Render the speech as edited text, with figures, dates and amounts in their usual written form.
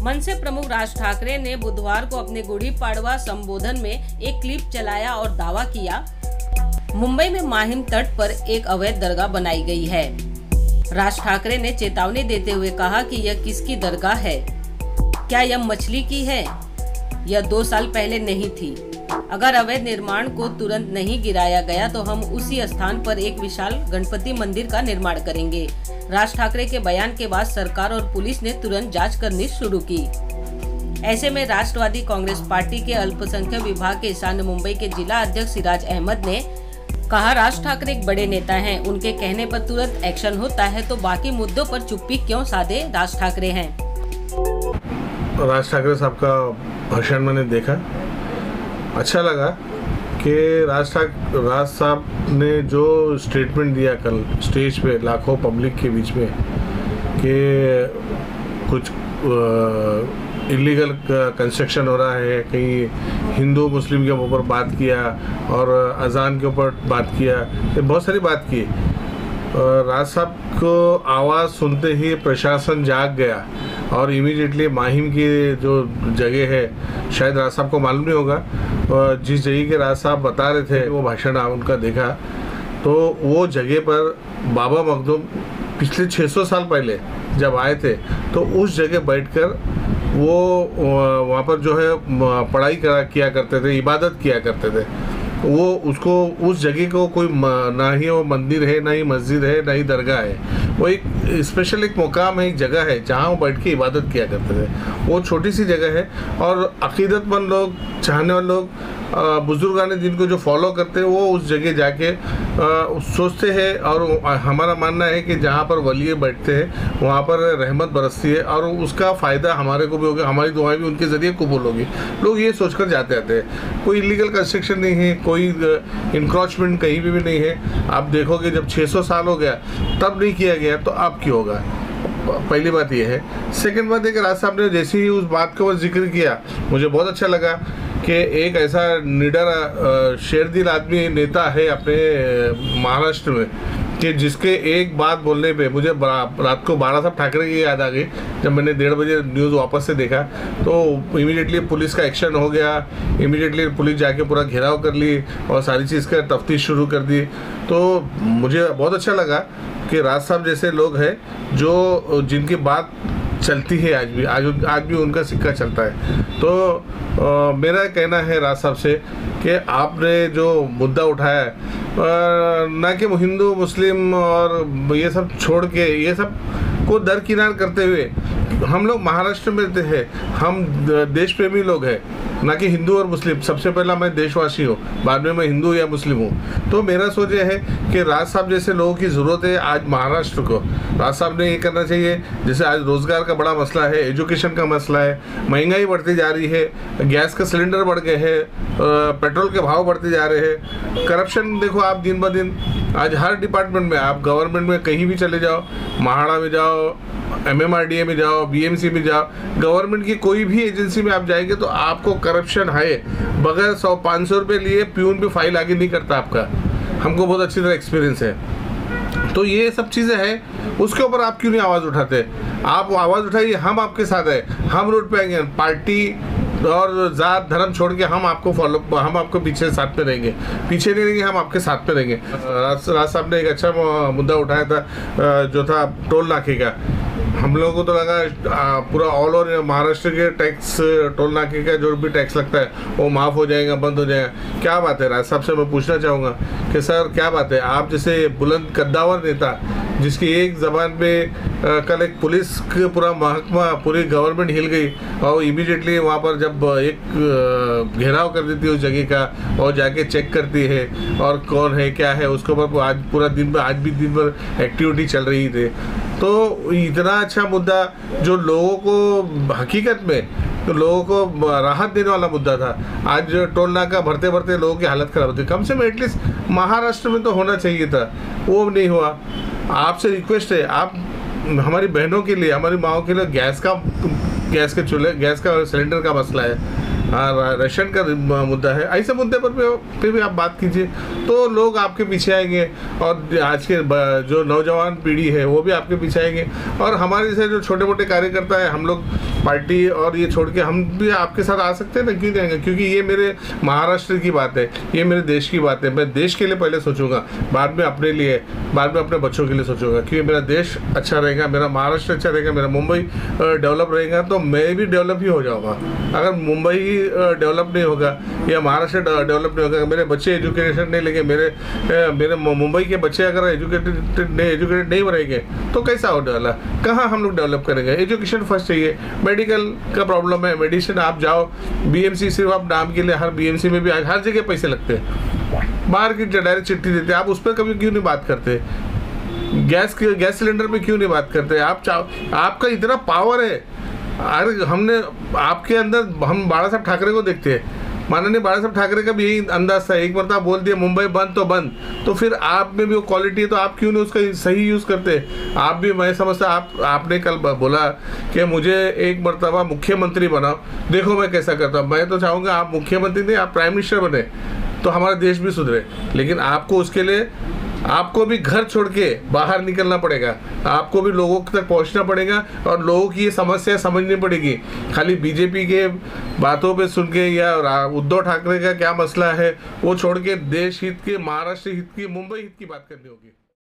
मनसे प्रमुख राज ठाकरे ने बुधवार को अपने गुड़ी पाड़वा संबोधन में एक क्लिप चलाया और दावा किया, मुंबई में माहिम तट पर एक अवैध दरगाह बनाई गई है। राज ठाकरे ने चेतावनी देते हुए कहा कि यह किसकी दरगाह है, क्या यह मछली की है? यह 2 साल पहले नहीं थी। अगर अवैध निर्माण को तुरंत नहीं गिराया गया तो हम उसी स्थान पर एक विशाल गणपति मंदिर का निर्माण करेंगे। राज ठाकरे के बयान के बाद सरकार और पुलिस ने तुरंत जांच करनी शुरू की। ऐसे में राष्ट्रवादी कांग्रेस पार्टी के अल्पसंख्यक विभाग के ईशान्य मुंबई के जिला अध्यक्ष सिराज अहमद ने कहा, राज ठाकरे एक बड़े नेता हैं, उनके कहने पर तुरंत एक्शन होता है, तो बाकी मुद्दों पर चुप्पी क्यों साधे राज ठाकरे हैं। राज ठाकरे साहब का भाषण मैंने देखा, अच्छा लगा कि राज साहब ने जो स्टेटमेंट दिया कल स्टेज पे लाखों पब्लिक के बीच में कि कुछ इलीगल कंस्ट्रक्शन हो रहा है, कहीं हिंदू मुस्लिम के ऊपर बात किया और अजान के ऊपर बात किया, ये बहुत सारी बात की। राज साहब को आवाज़ सुनते ही प्रशासन जाग गया और इमीडिएटली माहिम की जो जगह है, शायद राज साहब को मालूम नहीं होगा, और जिस जगह के राज साहब बता रहे थे वो भाषण उनका देखा, तो वो जगह पर बाबा मखदूम पिछले 600 साल पहले जब आए थे तो उस जगह बैठकर वो वहाँ पर जो है पढ़ाई किया करते थे, इबादत किया करते थे। वो उसको उस जगह को कोई ना ही वो मंदिर है, ना ही मस्जिद है, ना ही दरगाह है, वो एक स्पेशल एक मुकाम है, एक जगह है जहाँ वो बैठ के इबादत किया करते थे। वो छोटी सी जगह है और अकीदतमंद लोग, चाहने वाले लोग, बुजुर्गान जिनको जो फॉलो करते हैं वो उस जगह जाके सोचते हैं। और हमारा मानना है कि जहाँ पर वली बैठते हैं वहाँ पर रहमत बरसती है और उसका फ़ायदा हमारे को भी होगा, हमारी दुआएं भी उनके ज़रिए कबूल होगी। लोग ये सोचकर जाते आते हैं। कोई इलीगल कंस्ट्रक्शन नहीं है, कोई इंक्रोचमेंट कहीं भी नहीं है। आप देखोगे जब 600 साल हो गया तब नहीं किया गया तो अब क्यों होगा? पहली बात ये है। सेकंड बात है कि राज साहब ने जैसे ही उस बात का जिक्र किया, मुझे बहुत अच्छा लगा कि एक ऐसा निडर शेरदिल आदमी नेता है अपने महाराष्ट्र में कि जिसके एक बात बोलने पे मुझे रात को 12 साहब ठाकरे की याद आ गई। जब मैंने 1:30 बजे न्यूज़ वापस से देखा तो इमीडिएटली पुलिस का एक्शन हो गया, इमीडिएटली पुलिस जाके पूरा घेराव कर ली और सारी चीज़ का तफ्तीश शुरू कर दी। तो मुझे बहुत अच्छा लगा कि राज साहब जैसे लोग हैं जो जिनकी बात चलती है, आज भी उनका सिक्का चलता है। तो मेरा कहना है राज साहब से कि आपने जो मुद्दा उठाया है, ना कि हिंदू मुस्लिम और ये सब छोड़ के, ये सब को दरकिनार करते हुए, हम लोग महाराष्ट्र में रहते हैं, हम देश प्रेमी लोग हैं, ना कि हिंदू और मुस्लिम। सबसे पहला मैं देशवासी हूँ, बाद में मैं हिंदू या मुस्लिम हूँ। तो मेरा सोच ये है कि राज साहब जैसे लोगों की ज़रूरत है आज महाराष्ट्र को। राज साहब ने ये करना चाहिए, जैसे आज रोज़गार का बड़ा मसला है, एजुकेशन का मसला है, महंगाई बढ़ती जा रही है, गैस का सिलेंडर बढ़ गए हैं, पेट्रोल के भाव बढ़ते जा रहे हैं, करप्शन देखो आप दिन ब दिन, आज हर डिपार्टमेंट में, आप गवर्नमेंट में कहीं भी चले जाओ, महाड़ा में जाओ, MMRDA में जाओ, BMC में जाओ, गवर्नमेंट की कोई भी एजेंसी में आप जाएंगे तो आपको करप्शन है। बगैर 100-500 रुपये लिए प्यून भी फाइल आगे नहीं करता आपका। हमको बहुत अच्छी तरह एक्सपीरियंस है। तो ये सब चीज़ें हैं, उसके ऊपर आप क्यों नहीं आवाज़ उठाते? आप आवाज़ उठाइए, हम आपके साथ हैं, हम रोड पे आएंगे। पार्टी और जात धर्म छोड़ के हम आपको पीछे साथ में रहेंगे, पीछे नहीं रहेंगे, हम आपके साथ में रहेंगे। राज साहब ने एक अच्छा मुद्दा उठाया था जो था टोल नाके का। हम लोगों को तो लगा पूरा ऑल ओवर महाराष्ट्र के टैक्स, टोल नाके का जो भी टैक्स लगता है वो माफ़ हो जाएगा, बंद हो जाएगा। क्या बात है? राज साहब से मैं पूछना चाहूँगा कि सर क्या बात है, आप जैसे बुलंद कद्दावर नेता जिसकी एक ज़बान पे कल एक पुलिस का पूरा महकमा, पूरी गवर्नमेंट हिल गई और इमीडिएटली वहाँ पर जब एक घेराव कर देती है उस जगह का और जाके चेक करती है और कौन है क्या है, उसके ऊपर आज पूरा दिन भर, आज भी दिन भर एक्टिविटी चल रही थी। तो इतना अच्छा मुद्दा जो लोगों को हकीकत में तो लोगों को राहत देने वाला मुद्दा था, आज टोल नाका भरते भरते लोगों की हालत खराब होती। कम से कम एटलीस्ट महाराष्ट्र में तो होना चाहिए था, वो नहीं हुआ। आपसे रिक्वेस्ट है, आप हमारी बहनों के लिए, हमारी माओं के लिए गैस के चूल्हे, गैस का सिलेंडर का मसला है, राशन का मुद्दा है, ऐसे मुद्दे पर भी आप बात कीजिए तो लोग आपके पीछे आएंगे और आज के जो नौजवान पीढ़ी है वो भी आपके पीछे आएंगे। और हमारे जैसे जो छोटे मोटे कार्यकर्ता है, हम लोग पार्टी और ये छोड़ के हम भी आपके साथ आ सकते हैं ना, क्यों जाएंगे? क्योंकि ये मेरे महाराष्ट्र की बात है, ये मेरे देश की बात है। मैं देश के लिए पहले सोचूंगा, बाद में अपने लिए, बाद में अपने बच्चों के लिए सोचूंगा। क्योंकि मेरा देश अच्छा रहेगा, मेरा महाराष्ट्र अच्छा रहेगा, मेरा मुंबई डेवलप रहेगा तो मैं भी डेवलप ही हो जाऊंगा। अगर मुंबई डेवलप नहीं होगा या महाराष्ट्र डेवलप नहीं होगा, मेरे बच्चे एजुकेशन नहीं लेंगे, मेरे मुंबई के बच्चे अगर एजुकेटेड नहीं बनेंगे तो कैसा हो डेवलप? कहाँ हम लोग डेवलप करेंगे? एजुकेशन फर्स्ट चाहिए। मेडिकल का प्रॉब्लम है, मेडिसिन आप जाओ बीएमसी, सिर्फ आप नाम के लिए, हर बीएमसी में भी हर जगह पैसे लगते हैं। बाहर की डायरेक्ट चिट्ठी देते हैं, आप उस पर कभी क्यों नहीं बात करते? गैस सिलेंडर पे क्यों नहीं बात करते? आपका इतना पावर है। अरे हमने आपके अंदर, हम बाला साहब ठाकरे को देखते हैं, माननीय बाला साहब ठाकरे का भी यही अंदाज था, एक मरतबा बोल दिया मुंबई बंद तो बंद, तो फिर आप में भी वो क्वालिटी है तो आप क्यों नहीं उसका सही यूज़ करते? आप भी, मैं समझता, आपने कल बोला कि मुझे एक मरतबा मुख्यमंत्री बनाओ, देखो मैं कैसा करता हूँ। मैं तो चाहूँगा आप मुख्यमंत्री नहीं, आप प्राइम मिनिस्टर बने तो हमारा देश भी सुधरे। लेकिन आपको उसके लिए आपको भी घर छोड़ के बाहर निकलना पड़ेगा, आपको भी लोगों तक पहुंचना पड़ेगा और लोगों की ये समस्या समझनी पड़ेगी। खाली बीजेपी के बातों पे सुन के या उद्धव ठाकरे का क्या मसला है वो छोड़ के देश हित की, महाराष्ट्र हित की, मुंबई हित की बात करनी होगी।